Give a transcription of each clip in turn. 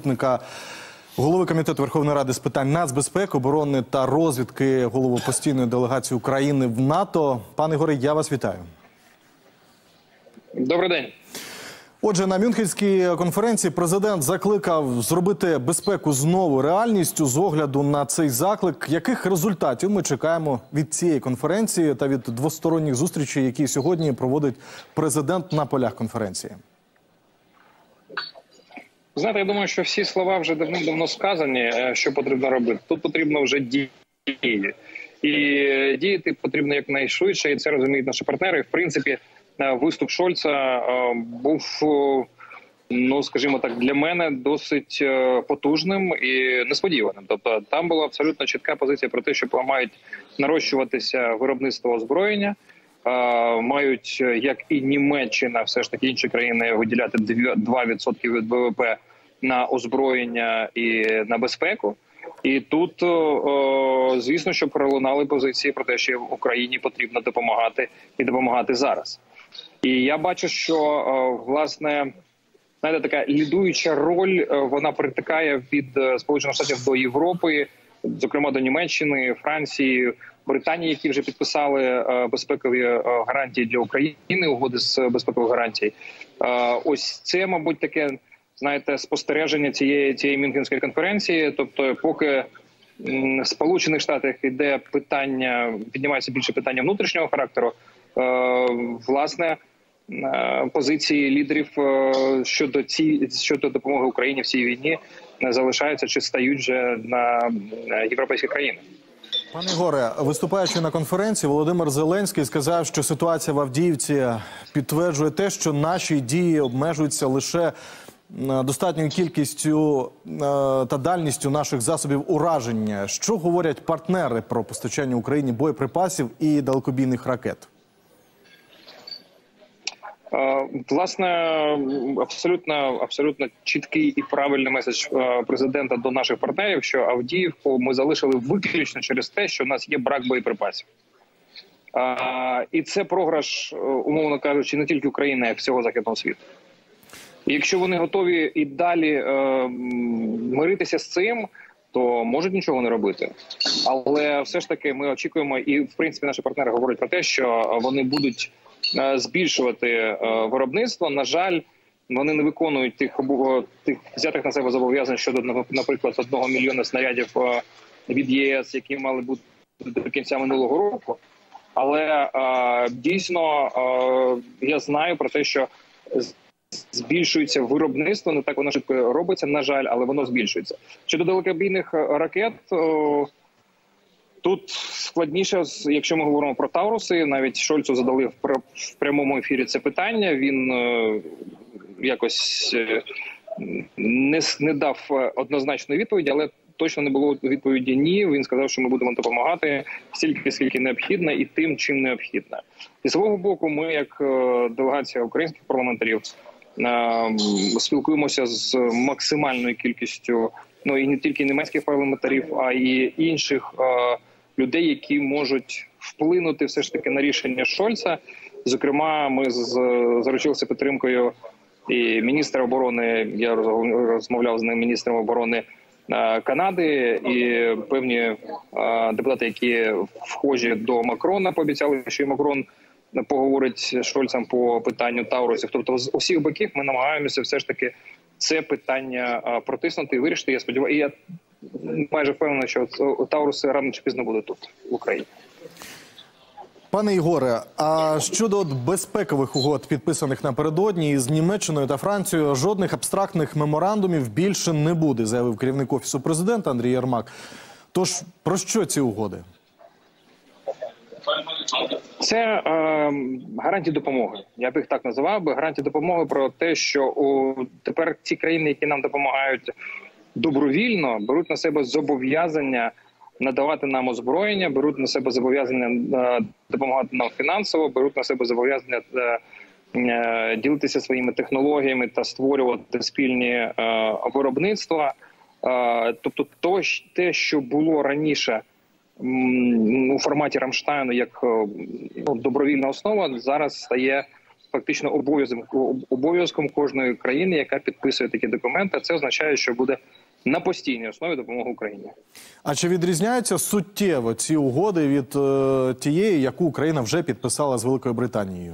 заступника голови Комітету Верховної Ради з питань нацбезпеки, оборони та розвідки, голову постійної делегації України в НАТО. Пане Ігоре, я вас вітаю. Добрий день. Отже, на Мюнхенській конференції президент закликав зробити безпеку знову реальністю. З огляду на цей заклик, яких результатів ми чекаємо від цієї конференції та від двосторонніх зустрічей, які сьогодні проводить президент на полях конференції? Знаєте, я думаю, що всі слова вже давним-давно сказані, що потрібно робити. Тут потрібно вже діяти. І діяти потрібно якнайшвидше, і це розуміють наші партнери. В принципі, виступ Шольца був, ну, скажімо так, для мене досить потужним і несподіваним. Тобто там була абсолютно чітка позиція про те, що мають нарощуватися виробництво озброєння, мають, як і Німеччина, все ж таки інші країни, виділяти 2% від ВВП на озброєння і на безпеку. І тут, звісно, що пролунали позиції про те, що Україні потрібно допомагати і допомагати зараз. І я бачу, що, власне, знаєте, така лідуюча роль, вона притикає від Сполучених Штатів до Європи, зокрема до Німеччини, Франції, Британії, які вже підписали безпекові гарантії для України, угоди з безпекових гарантій. Ось це, мабуть, таке, знаєте, спостереження цієї Мюнхенської конференції. Тобто, поки в Сполучених Штатах йде питання, піднімається більше питання внутрішнього характеру, власне, позиції лідерів щодо допомоги Україні в цій війні залишаються чи стають вже на європейські країни. Пане Ігоре, виступаючи на конференції, Володимир Зеленський сказав, що ситуація в Авдіївці підтверджує те, що наші дії обмежуються лише достатньою кількістю та дальністю наших засобів ураження. Що говорять партнери про постачання Україні боєприпасів і далекобійних ракет? Власне, абсолютно чіткий і правильний меседж президента до наших партнерів, що Авдіївку ми залишили виключно через те, що в нас є брак боєприпасів. І це програш, умовно кажучи, не тільки України, а й всього західного світу. І якщо вони готові і далі миритися з цим, то можуть нічого не робити. Але все ж таки ми очікуємо, і в принципі наші партнери говорять про те, що вони будуть збільшувати виробництво. На жаль, вони не виконують тих взятих на себе зобов'язань щодо, наприклад, 1 мільйона снарядів від ЄС, які мали бути до кінця минулого року. Але дійсно я знаю про те, що збільшується виробництво, не так воно швидко робиться, на жаль, але воно збільшується. Щодо далекобійних ракет, тут складніше, якщо ми говоримо про Тауруси, навіть Шольцу задали в прямому ефірі це питання, він якось не дав однозначної відповіді, але точно не було відповіді «ні». Він сказав, що ми будемо допомагати стільки, скільки необхідно і тим, чим необхідно. І з свого боку, ми, як делегація українських парламентарів, спілкуємося з максимальною кількістю, ну і не тільки німецьких парламентарів, а й інших людей, які можуть вплинути все ж таки на рішення Шольца. Зокрема, ми заручилися підтримкою і міністра оборони, я розмовляв з ним, міністром оборони Канади, і певні депутати, які вхожі до Макрона, пообіцяли, що і Макрон поговорить з Шольцем по питанню Таурусів. Тобто з усіх боків ми намагаємося все ж таки це питання протиснути і вирішити. Я сподіваюся, і я майже впевнений, що Тауруси рано чи пізно будуть тут, в Україні. Пане Ігоре, а щодо безпекових угод, підписаних напередодні із Німеччиною та Францією, жодних абстрактних меморандумів більше не буде, заявив керівник Офісу президента Андрій Єрмак. Тож, про що ці угоди? Це гарантії допомоги. Я б їх так називав, гарантії допомоги про те, що тепер ті країни, які нам допомагають добровільно, беруть на себе зобов'язання надавати нам озброєння, беруть на себе зобов'язання допомагати нам фінансово, беруть на себе зобов'язання ділитися своїми технологіями та створювати спільні виробництва. Тобто те, що було раніше у форматі Рамштайну як добровільна основа, зараз стає фактично обов'язком кожної країни, яка підписує такі документи. Це означає, що буде на постійній основі допомога Україні. А чи відрізняються суттєво ці угоди від тієї, яку Україна вже підписала з Великою Британією?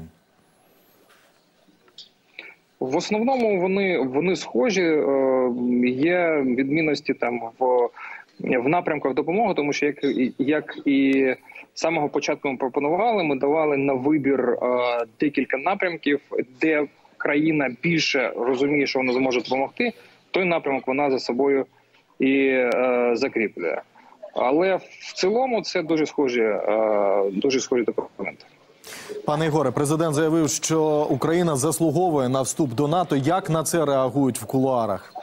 В основному вони схожі. Є відмінності там в напрямках допомоги, тому що як і з самого початку ми пропонували, ми давали на вибір декілька напрямків, де країна більше розуміє, що вона зможе допомогти, той напрямок вона за собою і закріплює. Але в цілому це дуже схожі документи. Пане Ігоре, президент заявив, що Україна заслуговує на вступ до НАТО. Як на це реагують в кулуарах?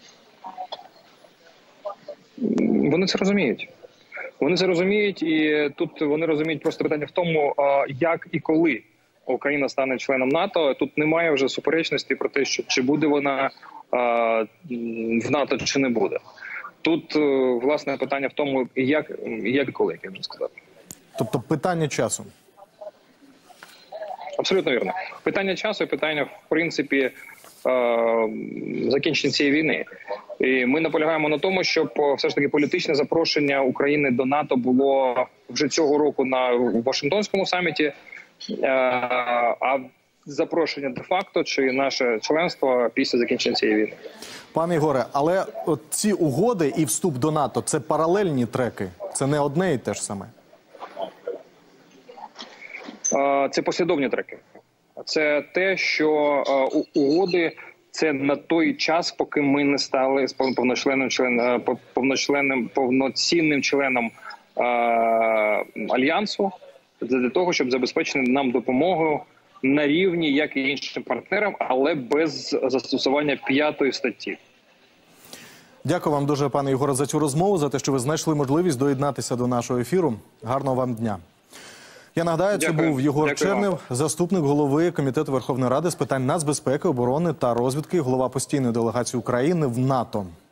Вони це розуміють. Вони це розуміють, і тут вони розуміють просто питання в тому, як і коли Україна стане членом НАТО. Тут немає вже суперечності про те, що чи буде вона в НАТО, чи не буде. Тут, власне, питання в тому, як і коли, як я вже сказав. Тобто питання часу? Абсолютно вірно. Питання часу і питання, в принципі, закінчення цієї війни. І ми наполягаємо на тому, щоб все ж таки політичне запрошення України до НАТО було вже цього року на Вашингтонському саміті, а запрошення де-факто чи наше членство після закінчення цієї війни. Пане Ігоре, але от ці угоди і вступ до НАТО – це паралельні треки? Це не одне і те ж саме? Це послідовні треки. Це те, що угоди – це на той час, поки ми не стали повноцінним членом Альянсу, для того, щоб забезпечити нам допомогу на рівні, як і іншим партнерам, але без застосування 5-ї статті. Дякую вам дуже, пане Ігоре, за цю розмову, за те, що ви знайшли можливість доєднатися до нашого ефіру. Гарного вам дня. Я нагадаю, це був Єгор Чернев, заступник голови Комітету Верховної Ради з питань нацбезпеки, оборони та розвідки, голова постійної делегації України в НАТО.